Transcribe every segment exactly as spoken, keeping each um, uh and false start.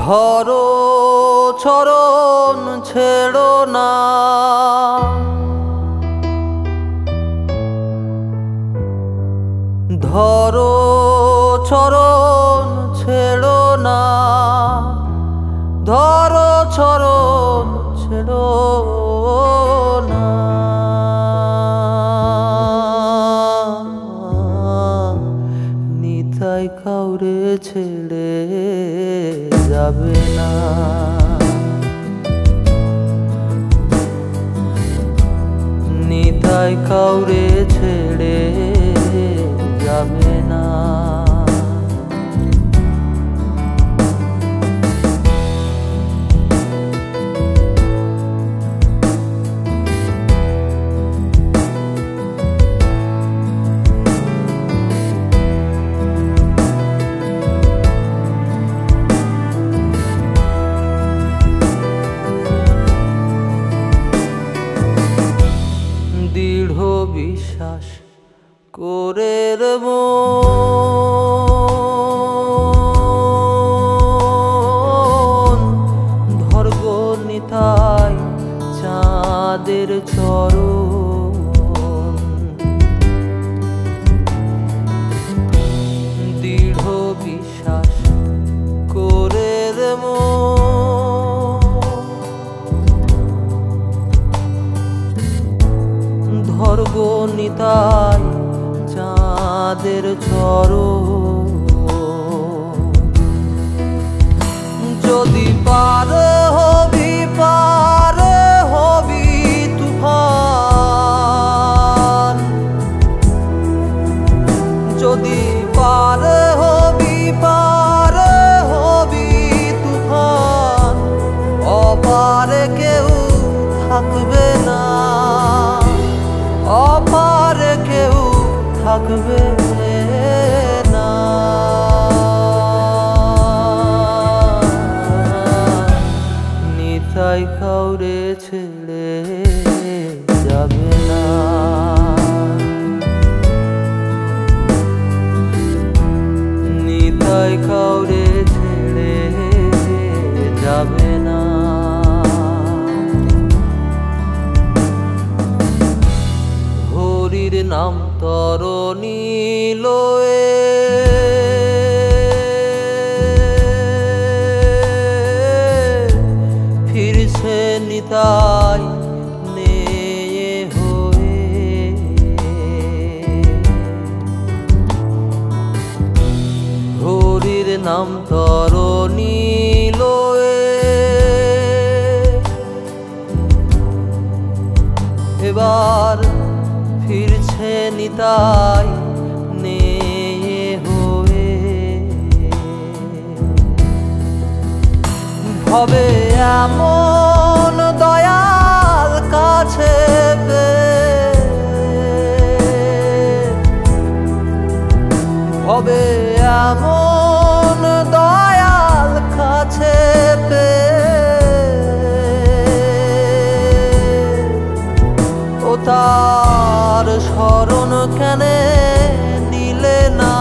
ধরো চরণ ছেড়ো না, ধরো চরণ ছেড়ো না, ধরো চরণ ছেড়ো না। নিতাই কাউরে ছেড়ে যাবে না, নিতাই কাউরে ছেড়ে যাবে না। দৃঢ় বিশ্বাস করে রব ধর্গো নিতাই চাঁদের চরণ, দৃঢ় বিশ্বাস করে রব ধর্গো নিতাই চাঁদের চরণ। যদি পার হবি পার হবি তুফান, যদি পার হবি পার হবি তুফান, অপারে কেউ থাকবে না, অপারে কেউ থাকবে না। নিতাই কাউরে ছেড়ে যাবে না, নিতাই কাউরে ছেড়ে যাবে না। হরির নাম তরণী লয়ে ফিরছে নিতাই নেয়ে হয়ে, হরির নাম তরণী লয়ে এবার ফিরছে নিতাই নেয়ে হয়ে। ভবে এমন দয়াল কাছে ভবে এমন দয়াল কাছে পে ও তার শরণ কেনে নিলে না,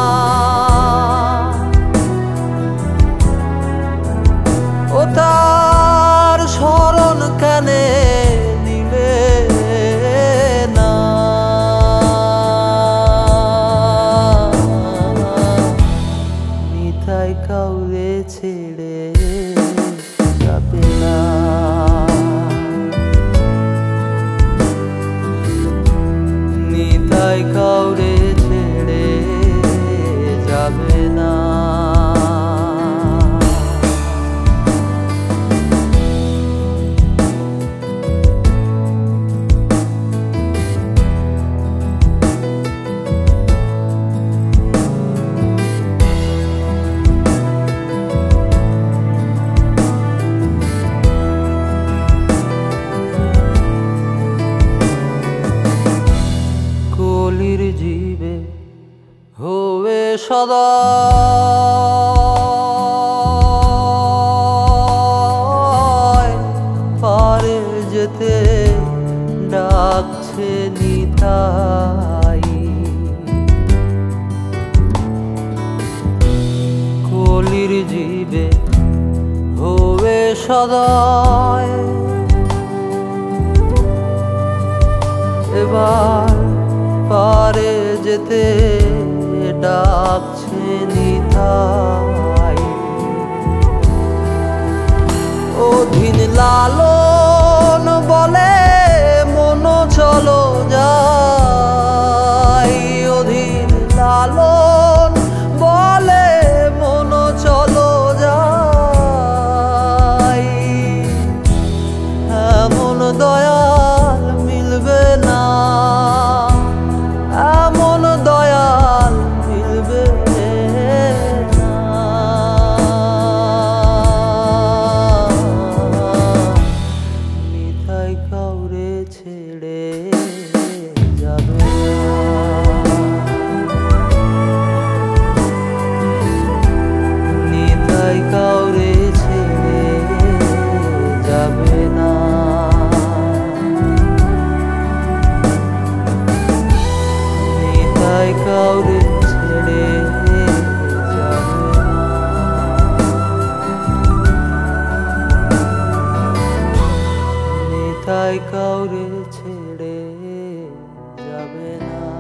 ও তার শরণ কেনে নিলে না। নিতাই কাউরে ছেড়ে যাবে না, নিতাই কাউরে ছেড়ে যাবে না। কলির জীবে হোবে সদা পারে যেতে ডাকছে নিতাই, কলির জীবে হবে সদয়। এবার পারে যেতে ডাকছে নিতাই। অধীন লালন বলে মন চলো যাই। অধীন লালন বলে মন চলো যাই। এমন দয়াল মিলবে না, এমন দয়াল মিলবে না। নিতাই কাউরে ছেড়ে যাবে না। নিতাই কাউরে ছেড়ে যাবে না। নিতাই কাউরে ছেড়ে যাবে না। নিতাই কাউরে ছেড়ে যাবে না।